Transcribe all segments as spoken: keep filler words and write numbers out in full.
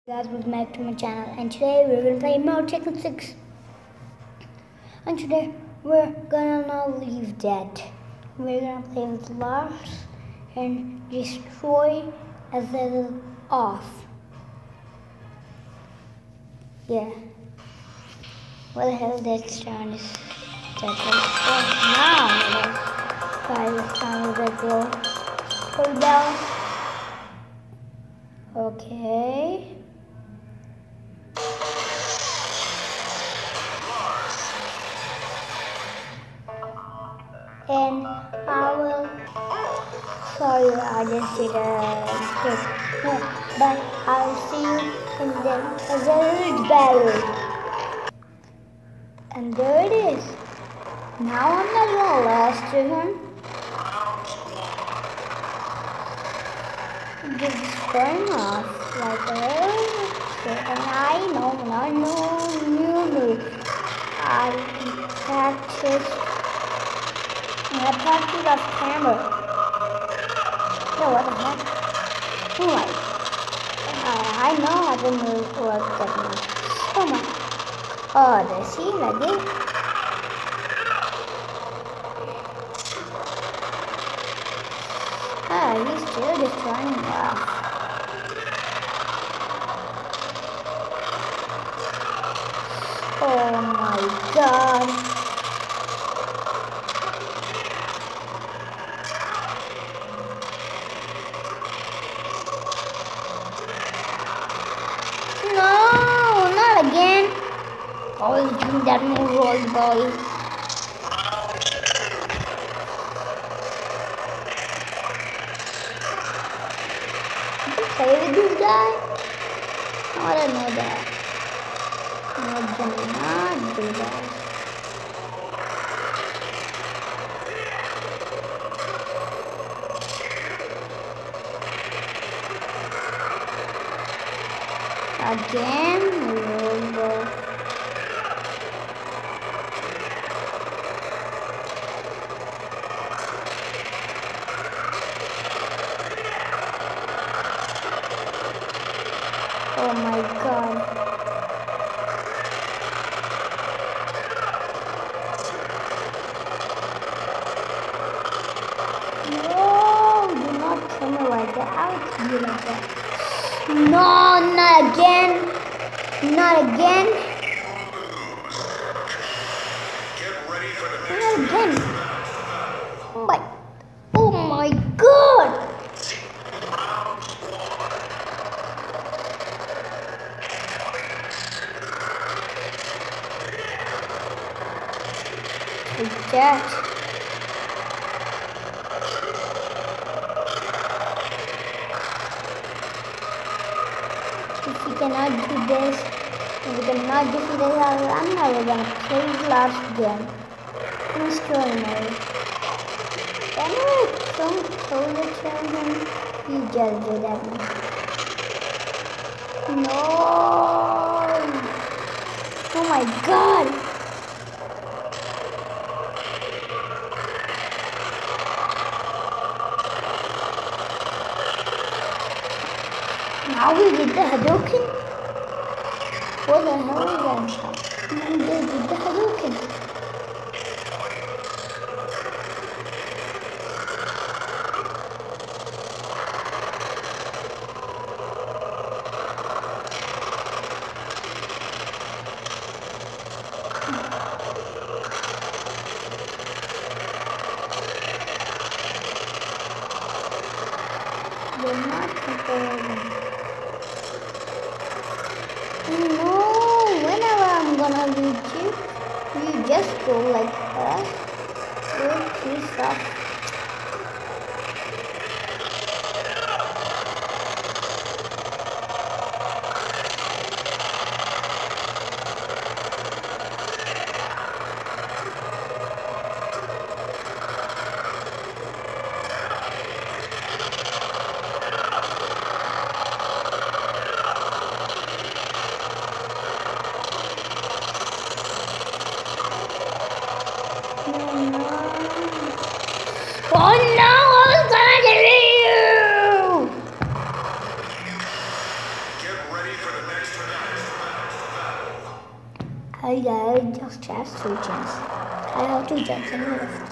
Guys, welcome back to my channel, and today we're gonna play more Tekken six. And today we're gonna not leave dead. We're gonna play with Lars and destroy azazel off. Yeah. What the hell that sound is that like now? Guys, the sound is like low. Go down. Okay. And I will, sorry, I just did a mistake, no, but I'll see you in the azazel battle. And there it is. Now I'm not gonna last to him. Just going off like a little, and I know, I know, new move. I practice. I practice off camera. No, what the heck? Oh my. Uh, I know how to move like that now. Oh my. Oh, does he like this? Ah, he's still just running off. Oh my god. No, not again. Always doing that move, roll boy. Did you play with this guy? No, I don't know that. No, I do not do that. Again, roll boy. Oh my god. No, do not kill me like that. I will kill you like that. No, not again. Not again. Not again. Oh my, oh my god. Take that. If we cannot do this, if we cannot defeat this, I'm never gonna play with Lars again. I'm story mode. Anyway, don't totally kill him. You just do that. No. Oh my god. Now we did the Hadouken? What the hell is that? Now we did the Hadouken. They're not comparing. No, whenever I'm gonna reach you, you just go like that. With this up. I got just chest, two chests. I have two chests in the left.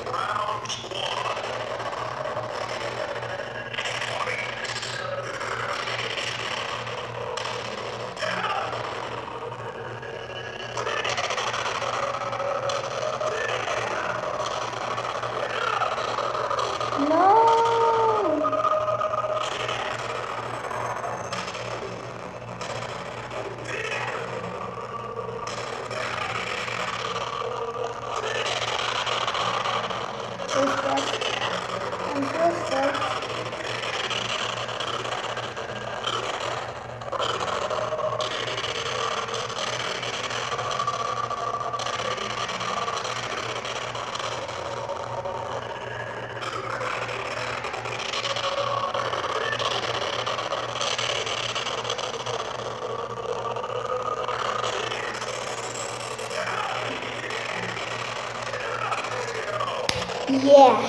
Yeah.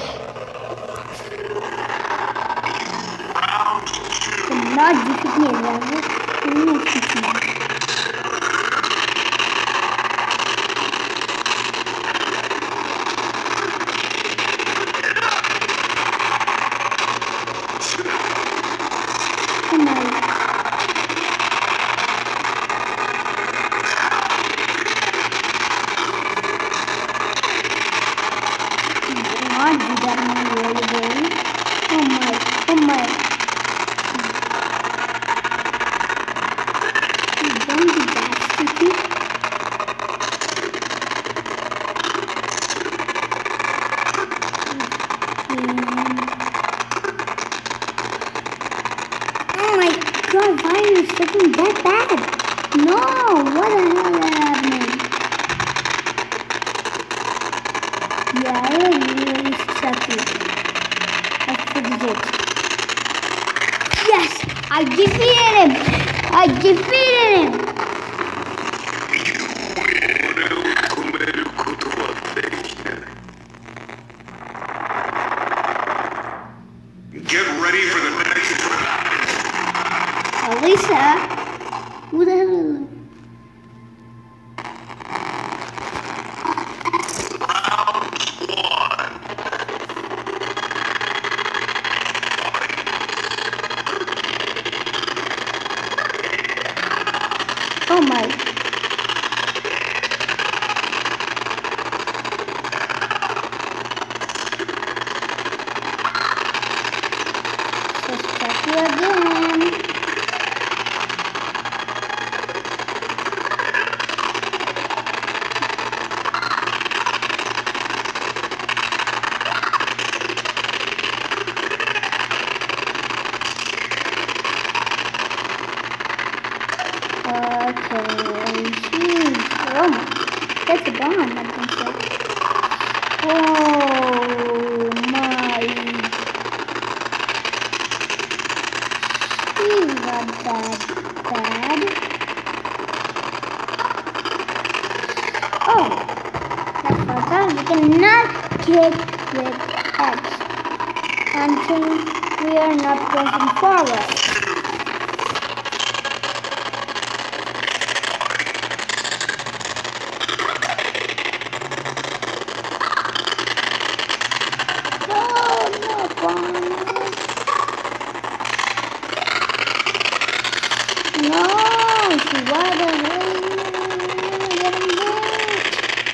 Not defeat me, freaking that bad. No, what the hell is happening? Yeah, I really, really sucky. Let's fix it. Yes, I defeated him. I defeated him. Get ready for the next round. Lisa, who the hell? Oh my. Let's check you again. Okay, jeez. Oh my, that's a bomb, I think so. Oh my. He's not that bad. Oh, that's not bad. We cannot get with X until we are not pressing forward. No, so why the hell are you getting hurt?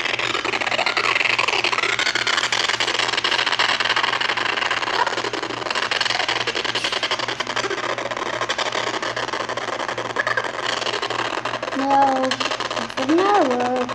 No, it did not work.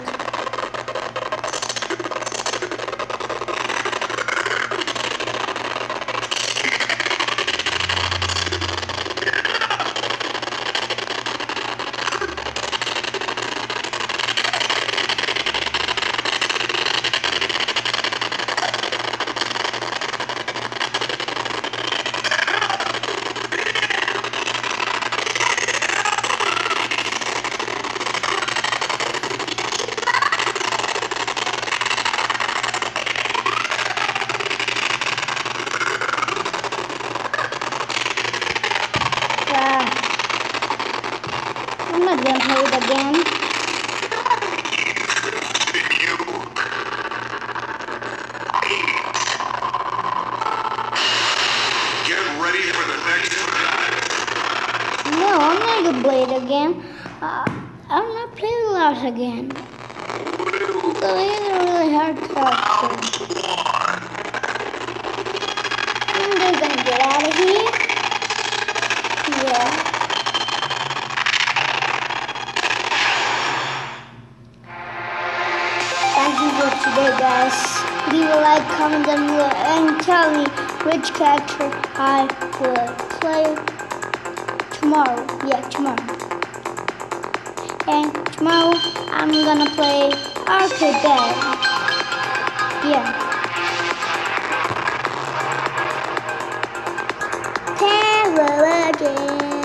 I'm not gonna play it again. Get ready for the next round. No, I'm not gonna play it again. Uh, I'm not playing Lars again. So he's a really hard character. I'm just gonna get out of here. Yeah. Thank you for today, guys. Leave a like, comment down below, and tell me which character I will play tomorrow. Yeah, tomorrow. And tomorrow I'm gonna play Arcade Bag. Yeah. Terror again.